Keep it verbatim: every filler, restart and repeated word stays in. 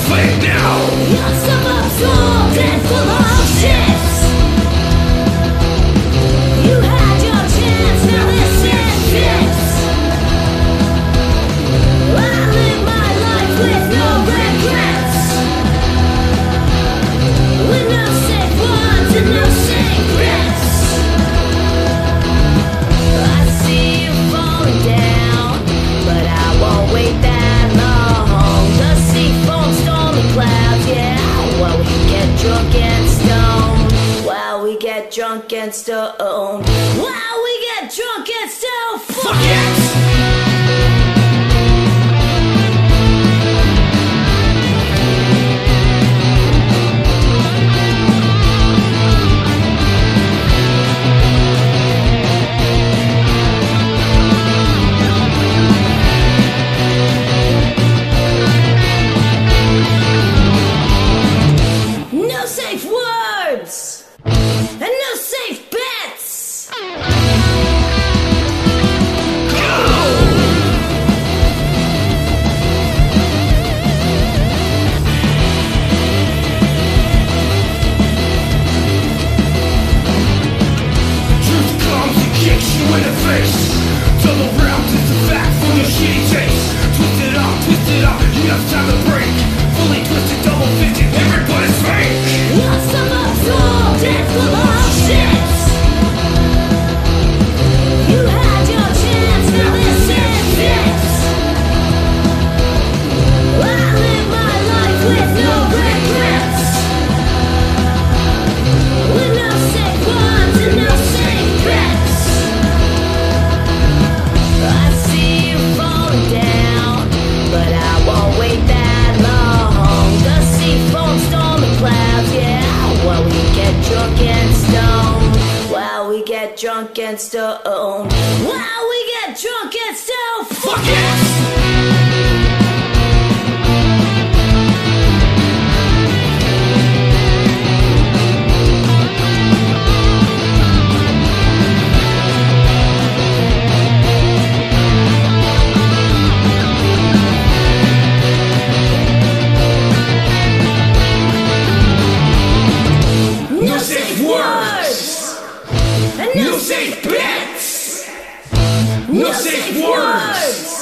fake now. You're self-absorbed and full of shit. You had your chance, now this is it. I live my life with no regrets, with no safe words and no secrets. I see you falling down, but I won't wait that long. The sea foam stormy clouds, yeah. While we get drunk and stoned, while we get drunk and stoned, while we get drunk and stoned. Fuck it! No safe words and no safe bets. Truth comes and kicks you in the face. Double round is the fact from your shitty taste. Twist it up, twist it up, you have time to break. Fully twisted, double fisted, everybody's fake. You're self-absorbed and full of shit. You had your chance, now this is it. I live my life with no regrets, with no safe words and no safe bets. I see you falling down, but I won't wait that long. The sea foam stormy clouds, yeah. While we get drunk and stoned, while we get drunk and stoned, while we get drunk and stoned. Fuck it! No safe words and no safe bets. No safe words